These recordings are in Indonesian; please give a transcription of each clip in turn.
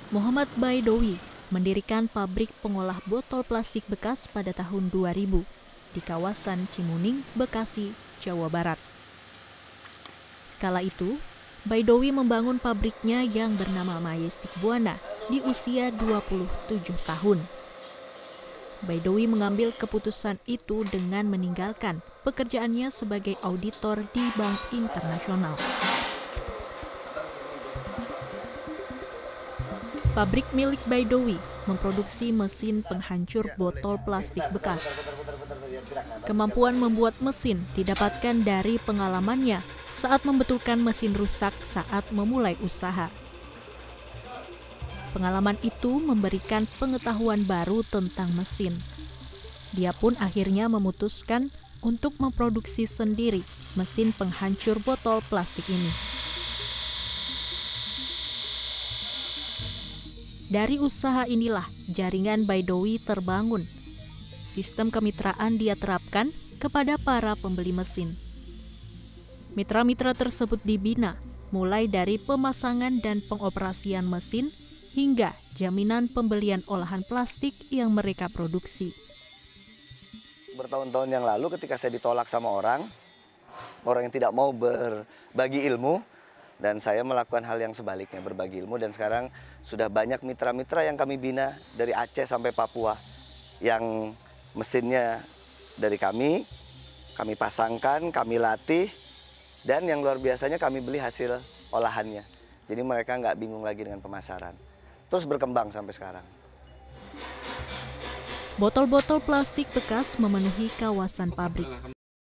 Muhammad Baidowi mendirikan pabrik pengolah botol plastik bekas pada tahun 2000 di kawasan Cimuning, Bekasi, Jawa Barat. Kala itu, Baidowi membangun pabriknya yang bernama Majestic Buana di usia 27 tahun. Baidowi mengambil keputusan itu dengan meninggalkan pekerjaannya sebagai auditor di Bank Internasional. Pabrik milik Baidowi memproduksi mesin penghancur botol plastik bekas. Kemampuan membuat mesin didapatkan dari pengalamannya saat membetulkan mesin rusak saat memulai usaha. Pengalaman itu memberikan pengetahuan baru tentang mesin. Dia pun akhirnya memutuskan untuk memproduksi sendiri mesin penghancur botol plastik ini. Dari usaha inilah jaringan Baidowi terbangun. Sistem kemitraan dia terapkan kepada para pembeli mesin. Mitra-mitra tersebut dibina mulai dari pemasangan dan pengoperasian mesin hingga jaminan pembelian olahan plastik yang mereka produksi. Bertahun-tahun yang lalu ketika saya ditolak sama orang yang tidak mau berbagi ilmu, dan saya melakukan hal yang sebaliknya, berbagi ilmu, dan sekarang sudah banyak mitra-mitra yang kami bina dari Aceh sampai Papua yang mesinnya dari kami pasangkan, kami latih, dan yang luar biasanya kami beli hasil olahannya. Jadi mereka nggak bingung lagi dengan pemasaran. Terus berkembang sampai sekarang. Botol-botol plastik bekas memenuhi kawasan pabrik.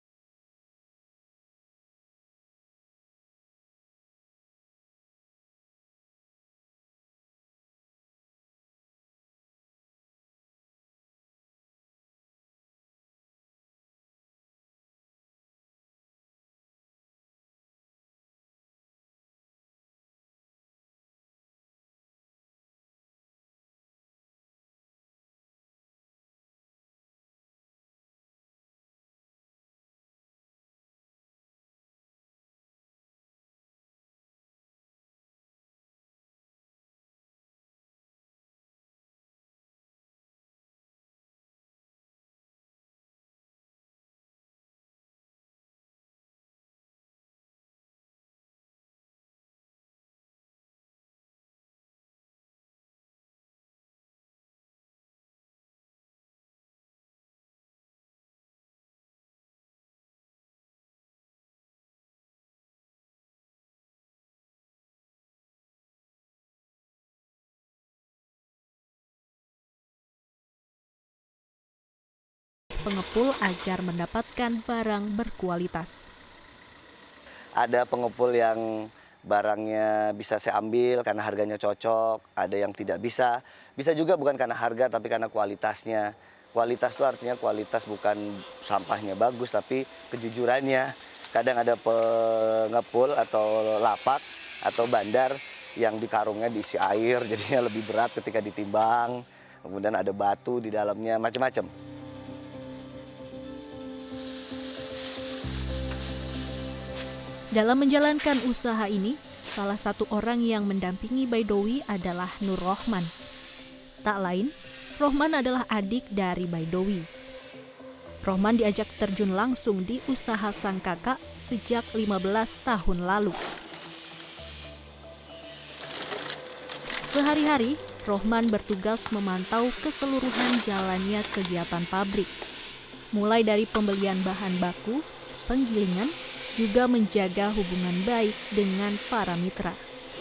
Pengepul agar mendapatkan barang berkualitas. Ada pengepul yang barangnya bisa saya ambil karena harganya cocok, ada yang tidak bisa. Bisa juga bukan karena harga tapi karena kualitasnya. Kualitas itu artinya kualitas bukan sampahnya bagus tapi kejujurannya. Kadang ada pengepul atau lapak atau bandar yang di karungnya diisi air jadinya lebih berat ketika ditimbang. Kemudian ada batu di dalamnya, macam-macam. Dalam menjalankan usaha ini, salah satu orang yang mendampingi Baidowi adalah Nur Rohman. Tak lain, Rohman adalah adik dari Baidowi. Rohman diajak terjun langsung di usaha sang kakak sejak 15 tahun lalu. Sehari-hari, Rohman bertugas memantau keseluruhan jalannya kegiatan pabrik. Mulai dari pembelian bahan baku, penggilingan, juga menjaga hubungan baik dengan para mitra.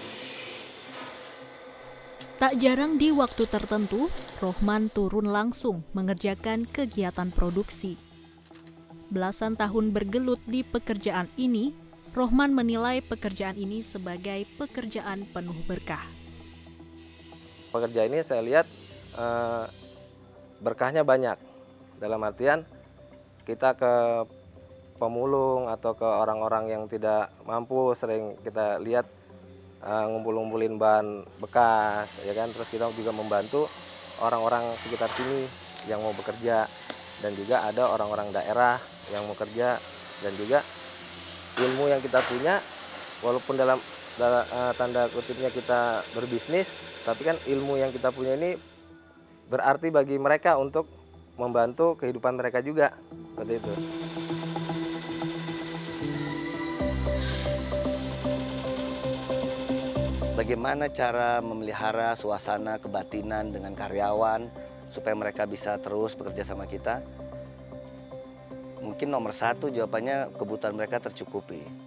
Tak jarang di waktu tertentu, Rohman turun langsung mengerjakan kegiatan produksi. Belasan tahun bergelut di pekerjaan ini, Rohman menilai pekerjaan ini sebagai pekerjaan penuh berkah. Pekerjaan ini saya lihat berkahnya banyak. Dalam artian kita ke pemulung atau ke orang-orang yang tidak mampu, sering kita lihat ngumpul-ngumpulin bahan bekas, ya kan. Terus kita juga membantu orang-orang sekitar sini yang mau bekerja, dan juga ada orang-orang daerah yang mau kerja, dan juga ilmu yang kita punya walaupun dalam tanda kutipnya kita berbisnis, tapi kan ilmu yang kita punya ini berarti bagi mereka untuk membantu kehidupan mereka juga, seperti itu. Bagaimana cara memelihara suasana kebatinan dengan karyawan supaya mereka bisa terus bekerja sama kita? Mungkin nomor satu jawabannya kebutuhan mereka tercukupi.